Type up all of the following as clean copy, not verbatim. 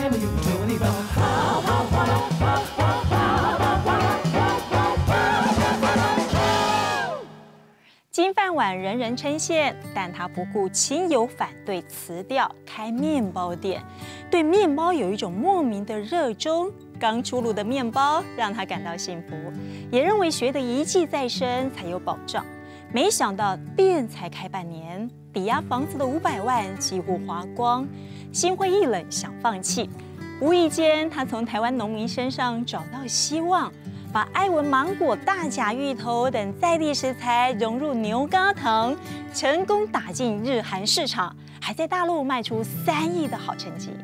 天没有这个地方。 金饭碗人人称羡，但他不顾亲友反对，辞掉开面包店，对面包有一种莫名的热衷。刚出炉的面包让他感到幸福，也认为学得一技在身才有保障。没想到店才开半年，抵押房子的500万几乎花光，心灰意冷，想放弃。无意间，他从台湾农民身上找到希望。把爱文芒果、大甲芋头等在地食材融入牛轧糖，成功打进日韩市场，还在大陆卖出3亿的好成绩。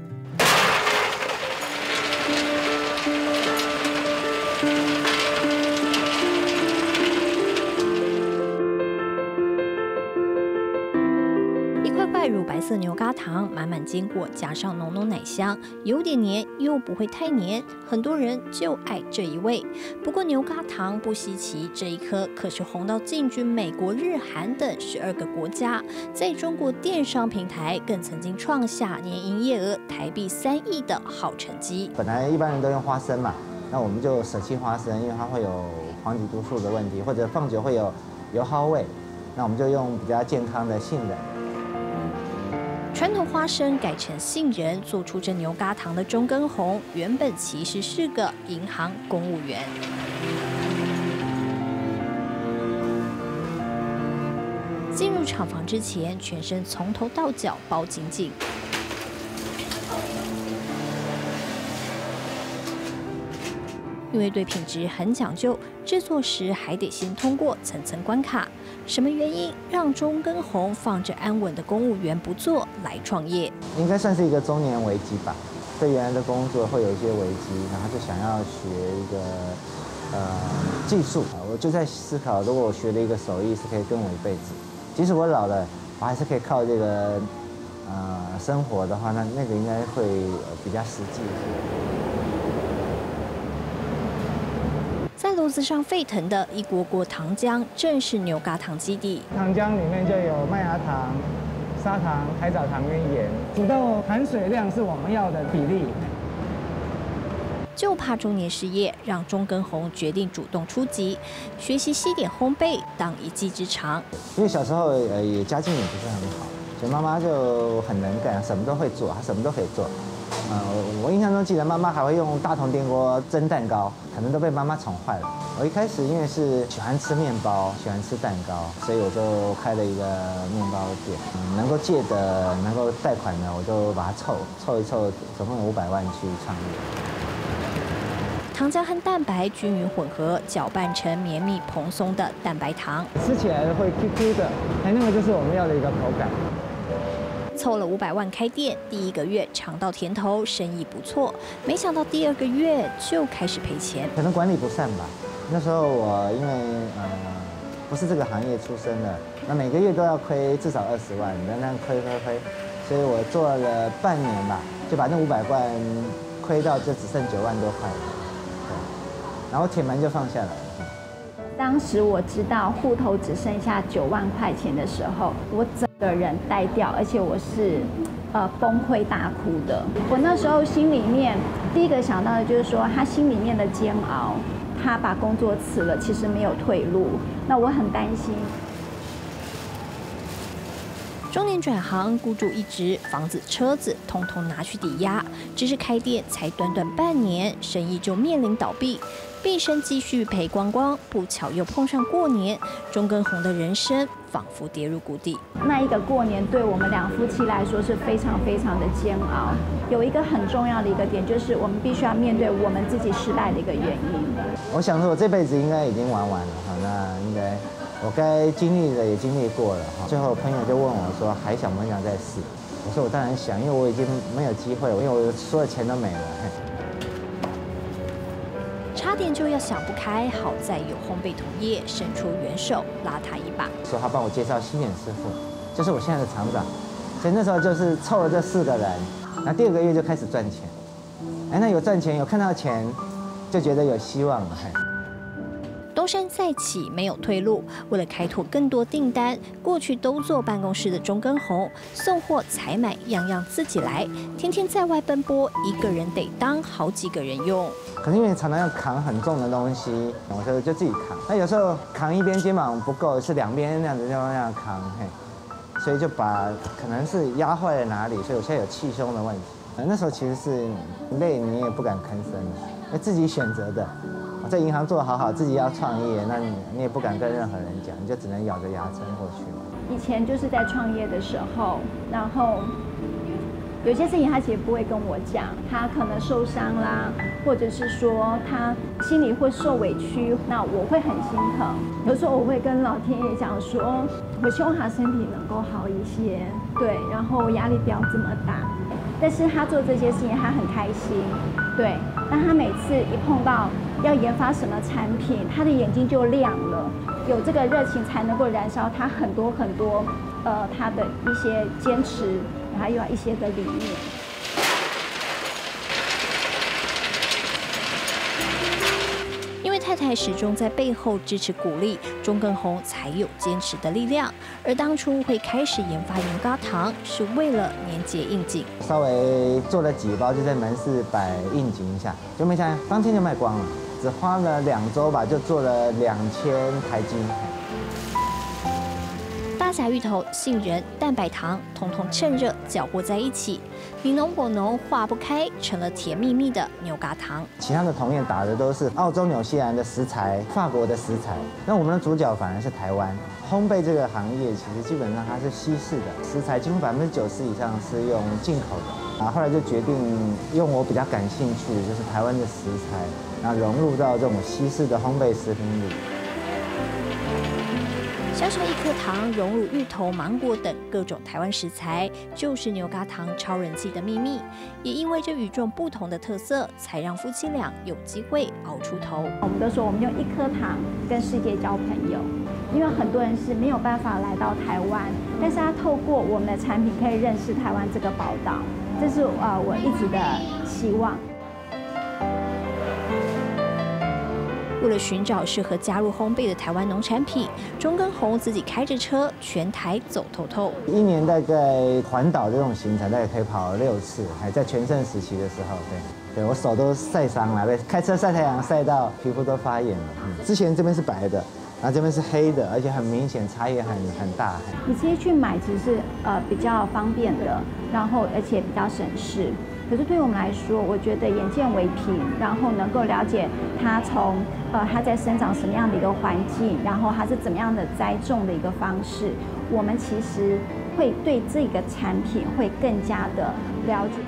乳白色牛轧糖满满坚果，加上浓浓奶香，有点黏又不会太黏，很多人就爱这一味。不过牛轧糖不稀奇，这一颗可是红到进军美国、日韩等12个国家，在中国电商平台更曾经创下年营业额台币3亿的好成绩。 本来一般人都用花生嘛，那我们就舍弃花生，因为它会有黄体毒素的问题，或者放久会有油耗味，那我们就用比较健康的杏仁。 传统花生改成杏仁，做出这牛轧糖的中根红，原本其实是个银行公务员。进入厂房之前，全身从头到脚包紧紧。因为对品质很讲究，制作时还得先通过层层关卡。什么原因让中根红放着安稳的公务员不做，来创业？ 应该算是一个中年危机吧。对原来的工作会有一些危机，然后就想要学一个技术。我就在思考，如果我学了一个手艺是可以跟我一辈子，即使我老了，我还是可以靠这个生活的话，那个应该会比较实际。 在炉子上沸腾的一锅锅糖浆，正是牛轧糖基底。 糖浆里面就有麦芽糖、砂糖、海藻糖跟盐，煮到含水量是我们要的比例。 就怕中年失业，让中根红决定主动出击，学习西点烘焙当一技之长。 因为小时候也家境也不是很好，所以妈妈就很能干，什么都会做，她什么都可以做。我印象中记得妈妈还会用大铜电锅蒸蛋糕，可能都被妈妈宠坏了。我一开始因为是喜欢吃面包，喜欢吃蛋糕，所以我就开了一个面包店。能够借的、能够贷款的，我就把它凑一凑，总共有500万去创业。 糖浆和蛋白均匀混合，搅拌成绵密蓬松的蛋白糖， 吃起来会 QQ 的，那个就是我们要的一个口感。 凑了500万开店，第1个月尝到甜头，生意不错。没想到第2个月就开始赔钱， 可能管理不善吧。那时候我因为不是这个行业出身的，那每个月都要亏至少20万，那亏，所以我做了半年吧，就把那500万亏到就只剩9万多块，对，然后铁门就放下来。 当时我知道户头只剩下9万块钱的时候，我整个人呆掉，而且我是崩溃大哭的。我那时候心里面第一个想到的就是说，他心里面的煎熬，他把工作辞了，其实没有退路。那我很担心。 中年转行，孤注一掷，房子、车子通通拿去抵押，只是开店才短短半年，生意就面临倒闭，毕生积蓄赔光光。不巧又碰上过年，中根红的人生仿佛跌入谷底。 那一个过年对我们2夫妻来说是非常非常的煎熬。有一个很重要的一个点，就是我们必须要面对我们自己失败的一个原因。 我想说，我这辈子应该已经玩完了哈，那应该。我该经历的也经历过了哈，最后朋友就问我说还想不想再试？我说我当然想，因为我已经没有机会了，因为我所有钱都没了。 差点就要想不开，好在有烘焙同业伸出援手拉他一把， 说他帮我介绍新点师傅，就是我现在的厂长，所以那时候就是凑了这4个人，那第2个月就开始赚钱。那有赚钱，有看到钱，就觉得有希望了。 东山再起，没有退路。为了开拓更多订单，过去都坐办公室的钟根红，送货、采买样样自己来，天天在外奔波，一个人得当好几个人用。 可能因为常常要扛很重的东西，我就自己扛。那有时候扛一边肩膀不够，是两边那样子就那样扛，嘿，所以就把可能是压坏了哪里，所以我现在有气胸的问题。那时候其实是累，你也不敢吭声，因为自己选择的。在银行做得好好，自己要创业，那你也不敢跟任何人讲，你就只能咬着牙撑过去嘛。 以前就是在创业的时候，然后有些事情他其实不会跟我讲，他可能受伤啦，或者是说他心里会受委屈，那我会很心疼。有时候我会跟老天爷讲说，我希望他身体能够好一些，对，然后压力不要这么大。但是他做这些事情，他很开心，对。但他每次一碰到要研发什么产品，他的眼睛就亮了，有这个热情才能够燃烧他很多很多，他的一些坚持，还有一些的理念。 太太始终在背后支持鼓励，钟根红才有坚持的力量。而当初会开始研发牛轧糖，是为了年节应景。 稍微做了几包，就在门市摆应景一下，就没想到当天就卖光了，只花了2周吧，就做了2000台斤。 大侠芋头、杏仁、蛋白糖，统统趁热搅和在一起，你浓我浓化不开，成了甜蜜蜜的牛轧糖。 其他的同业打的都是澳洲、纽西兰的食材、法国的食材，那我们的主角反而是台湾。烘焙这个行业其实基本上它是西式的，食材几乎90%以上是用进口的。后来就决定用我比较感兴趣的，就是台湾的食材，然后融入到这种西式的烘焙食品里。 小小一颗糖融入芋头、芒果等各种台湾食材，就是牛轧糖超人气的秘密。也因为这与众不同的特色，才让夫妻俩有机会熬出头。 我们都说我们用一颗糖跟世界交朋友，因为很多人是没有办法来到台湾，但是他透过我们的产品可以认识台湾这个宝岛，这是我一直的希望。 为了寻找适合加入烘焙的台湾农产品，钟根红自己开着车全台走透透。 1年大概环岛这种行程，大概可以跑6次，还在全盛时期的时候，对我手都晒伤了，被开车晒太阳晒到皮肤都发炎了。之前这边是白的，然后这边是黑的，而且很明显差异很大。 你直接去买其实是比较方便的，然后而且比较省事。可是对我们来说，我觉得眼见为凭，然后能够了解它从它在生长什么样的一个环境，然后它是怎么样的栽种的一个方式，我们其实会对这个产品会更加的了解。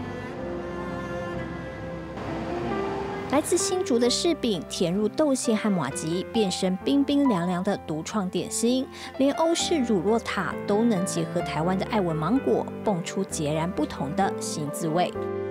来自新竹的柿饼，填入豆馅和麻糬，变身冰冰凉凉的独创点心。连欧式乳酪塔都能结合台湾的爱文芒果，蹦出截然不同的新滋味。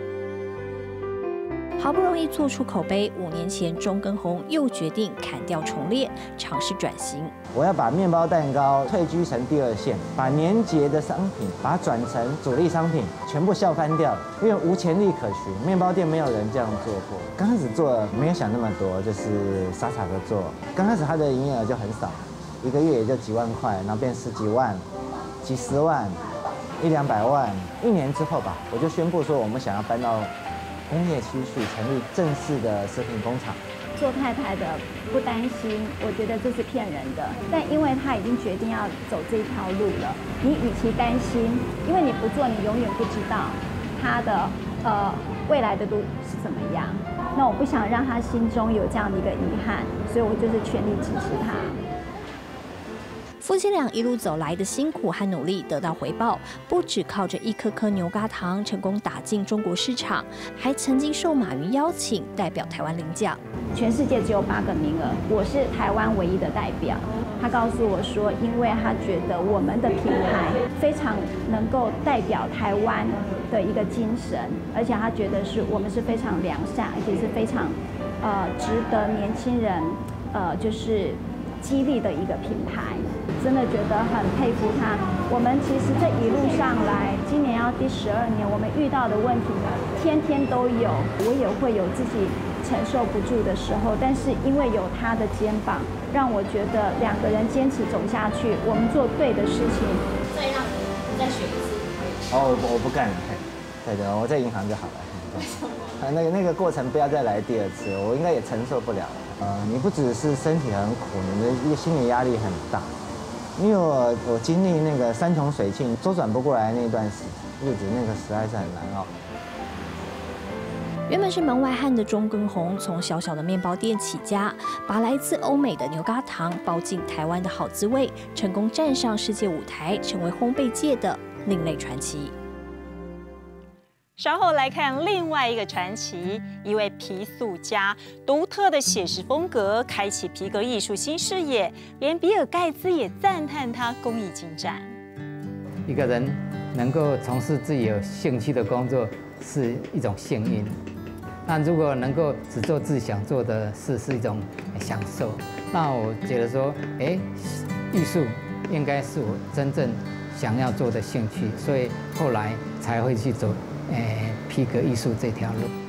好不容易做出口碑，5年前钟根红又决定砍掉重练，尝试转型。 我要把面包蛋糕退居成第2线，把年节的商品把它转成主力商品，全部笑翻掉，因为无潜力可循。面包店没有人这样做过。刚开始做没有想那么多，就是傻傻的做。刚开始它的营业额就很少，1个月也就几万块，然后变10几万、几十万、100-200万。1年之后吧，我就宣布说我们想要搬到工业区去，成立正式的食品工厂。 做太太的不担心，我觉得这是骗人的。但因为他已经决定要走这一条路了，你与其担心，因为你不做，你永远不知道他的未来的路是怎么样。那我不想让他心中有这样的一个遗憾，所以我就是全力支持他。 夫妻俩一路走来的辛苦和努力得到回报，不只靠着一颗颗牛轧糖成功打进中国市场，还曾经受马云邀请代表台湾领奖。 全世界只有8个名额，我是台湾唯一的代表。他告诉我说，因为他觉得我们的品牌非常能够代表台湾的一个精神，而且他觉得我们是非常良善，而且是非常值得年轻人就是激励的一个品牌。真的觉得很佩服他。我们其实这一路上来，今年要第12年，我们遇到的问题天天都有，我也会有自己承受不住的时候，但是因为有他的肩膀，让我觉得2个人坚持走下去，我们做对的事情。 再让你再选一次。 哦，我不干了，对的，我在银行就好了。 为什么？ 那个过程不要再来第2次，我应该也承受不了。你不只是身体很苦，你的心理压力很大。因为我经历那个山穷水尽、周转不过来那段日子，那个实在是很难熬。 原本是门外汉的钟根红，从小小的面包店起家，把来自欧美的牛轧糖包进台湾的好滋味，成功站上世界舞台，成为烘焙界的另类传奇。 稍后来看另外一个传奇，一位皮塑家，独特的写实风格，开启皮革艺术新视野，连比尔盖茨也赞叹他工艺精湛。 一个人能够从事自己有兴趣的工作是一种幸运，那如果能够只做自己想做的事是一种享受，那我觉得说，艺术应该是我真正想要做的兴趣，所以后来才会去走皮革艺术这条路。